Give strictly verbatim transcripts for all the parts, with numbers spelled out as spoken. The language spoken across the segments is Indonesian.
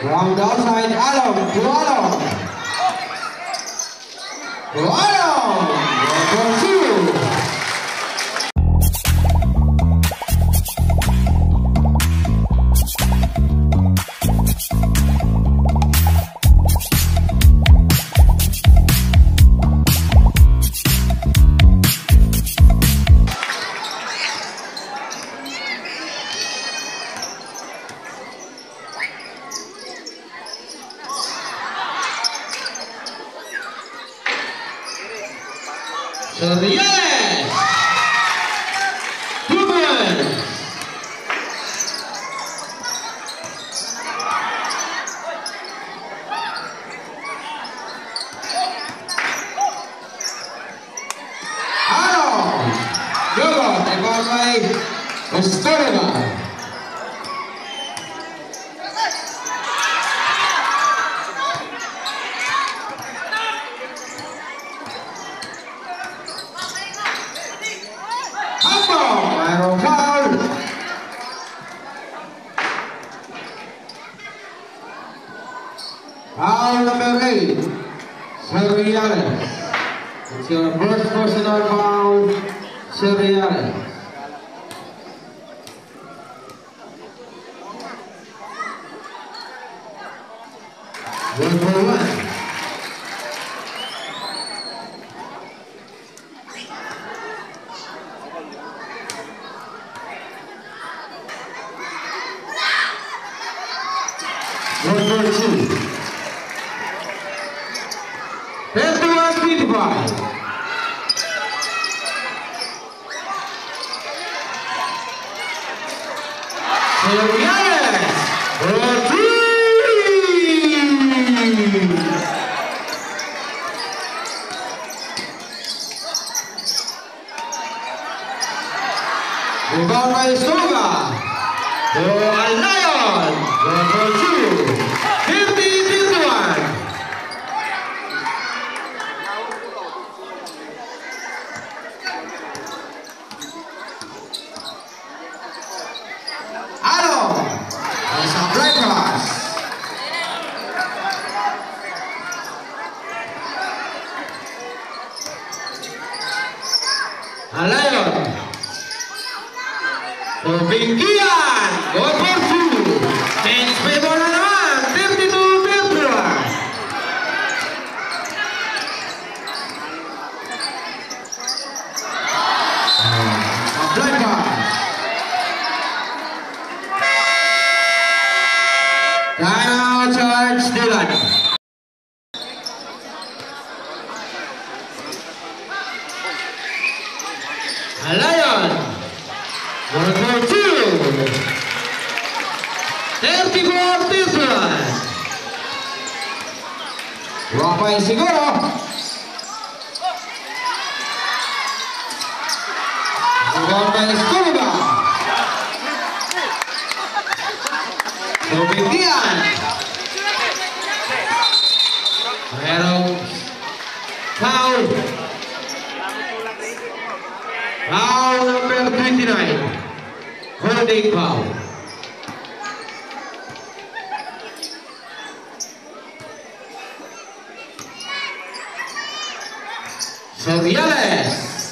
From the outside, Alom, to Alom. To Alom, number two. Seriales Dumen Halo Yogo Tekormai Estorega Foul number eight, Seriales. It's your first personal foul, Seriales. One for one. One for two. thirty-one fifty-five. Seriales for three. Rebound by Soga. For Al Lion. For two. fifty fifty-one. Lion Pembingkian gol Porsu Change play bola naman thirty-two fifty-one. Apply pass Time charge Dylan. Lion one for two. thirty-four fifty-one. Rafael Siguro. Rafael Siguro. Pembingkian. Pero foul. Foul number twenty-nine. Holding foul. Seriales.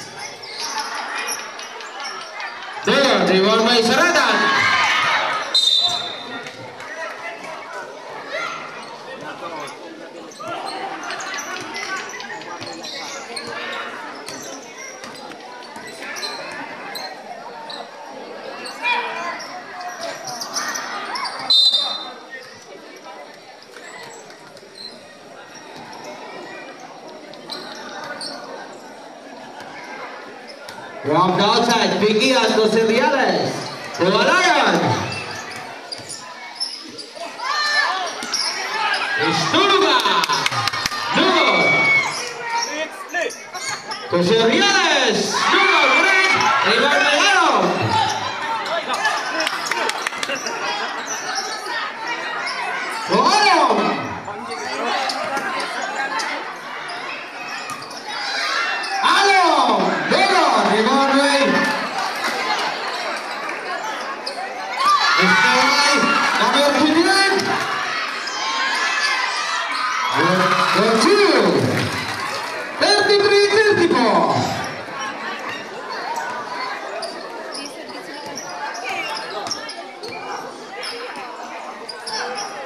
Tuh, rebound by Seratan. From the outside, Pingkian to Seriales. To Lion. Estorega. Nugo. To Seriales. Nugo, break. Rebound by Alom. To Alom. Alom. Nugo, rebound by Estorega. Number twenty-nine.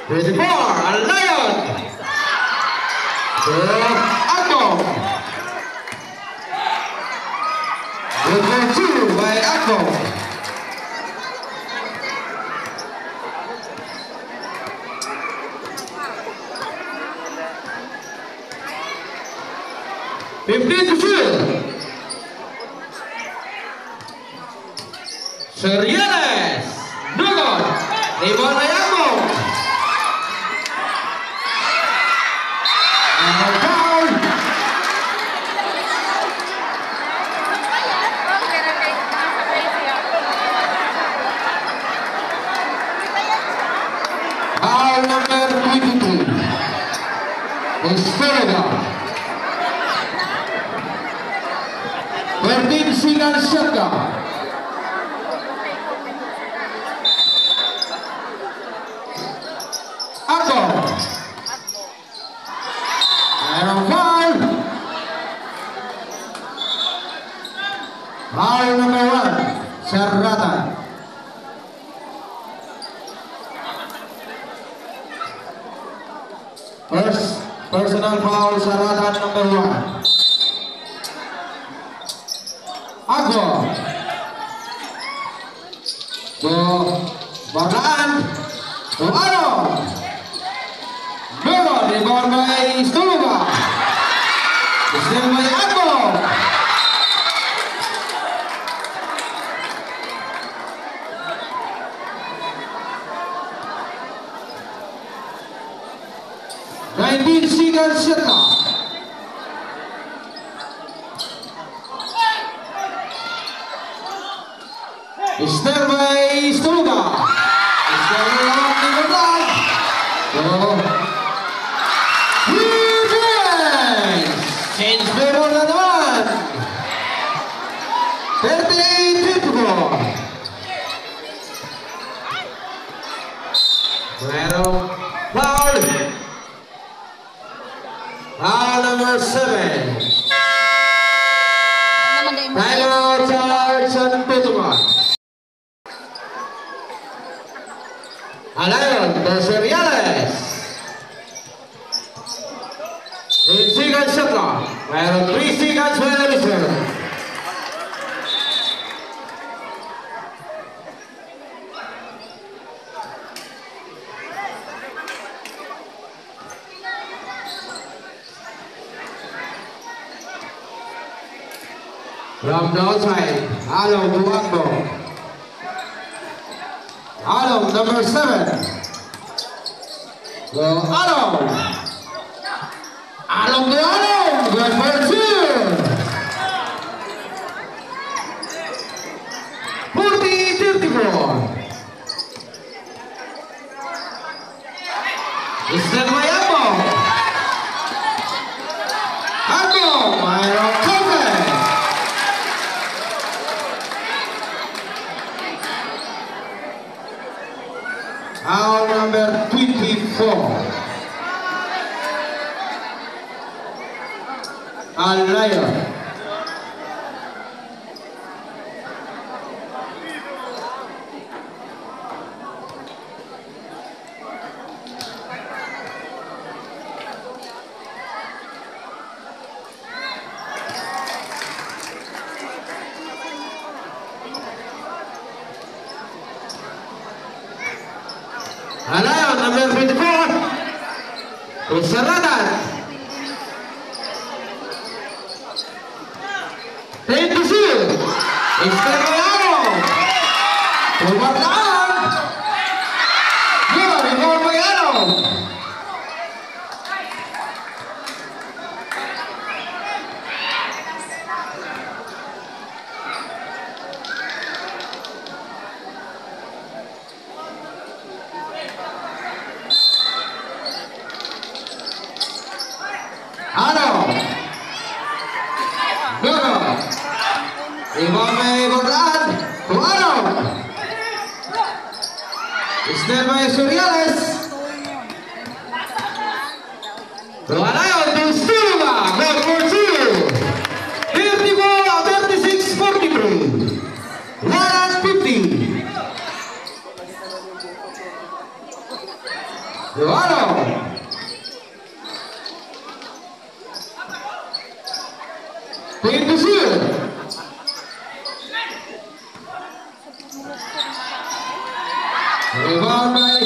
twenty-four, Al Lion. To Akong. Good two by Akong. fifteen to two. Seriales. Dugon. Rebound by Akong. And foul. Foul number twenty-two. Estelga. thirteen Singan Syaka. Akong. And foul. Foul number one. Serrata. First personal foul Serrata number one. Akong. To Barlaan. To Arong. Dugon. Rebound by Stuluga. Still by Akong. nineteen Singan Syaka. Still by Stuluga. Still by Stuluga. So, defense. Change the ball na naman. thirty-eight fifty-four. Merong foul. Foul number seven. Tyler Charlson Putuman. Alayon to Seriales. eight seconds shot clock. Mayroon three seconds violation. From the outside, Along Duangbo. Along number seven. So Along. Along to Along. Good for two. forty fifty-four. Islan by Akong. Akong. Mayroong cover. Foul number twenty-four. Al Lion. Alayon number twenty-four. Serrata. ten to shoot. Estelga. Barlaan. Good. Rebound by Along. Along. Dugon. Rebound by Barlaan. To Along. Still by Seriales. To Alayon to Stuluga. Good for two. thirty-four, thirty-six, forty-three. one fifty. Luaro. Pintu sul. Rebound by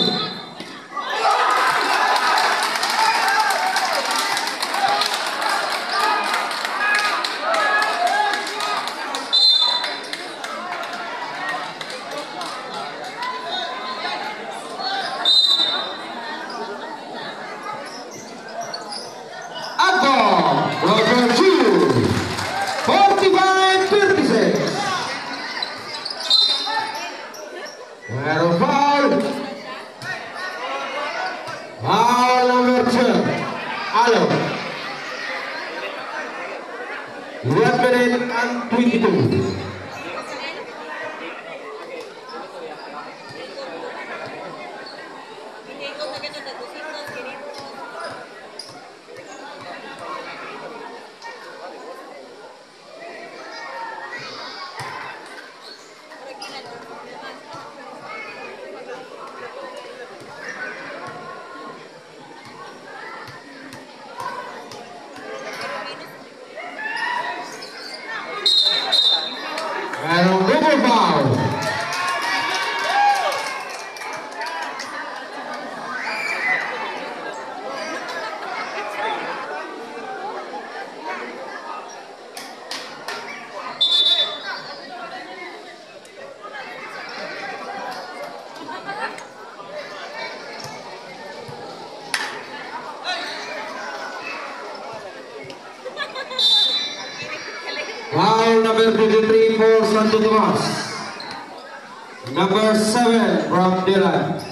foul number twenty-three for Santo Tomas. Number seven from Dylan.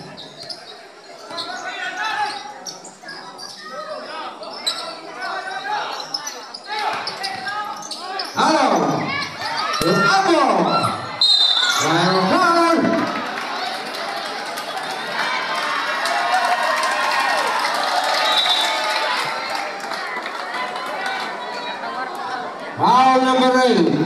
Halo, Abo, final foul. Foul number eight.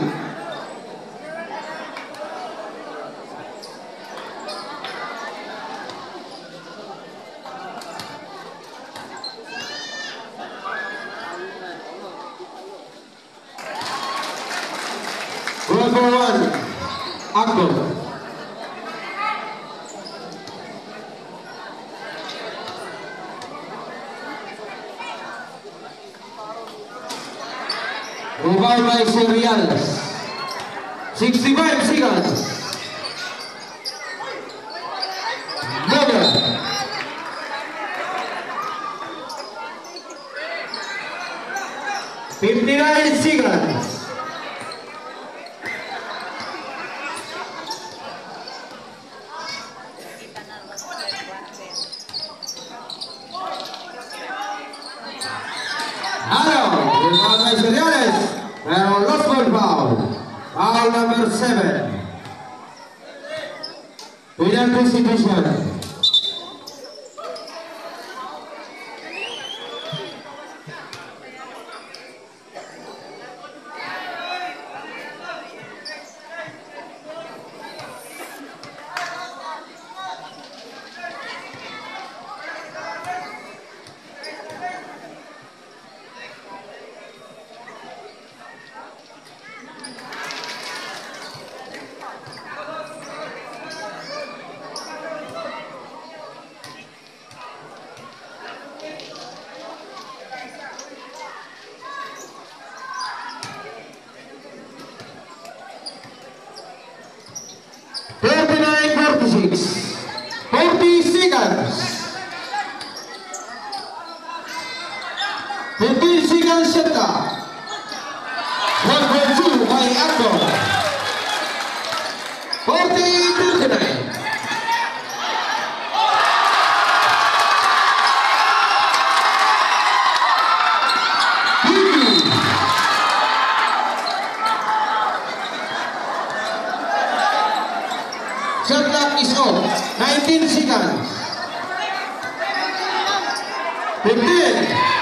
Number one, Akbar. Rebound by Seriales. sixty-five seconds. Boga. fifty-nine seconds. Pero lost ball foul. Foul number seven. Penalty situation. thirty-nine forty-six. forty seconds. fifteen seconds shot clock. one point two by Akbar. forty thirty-nine. Shot clock is off. nineteen seconds. fifteen.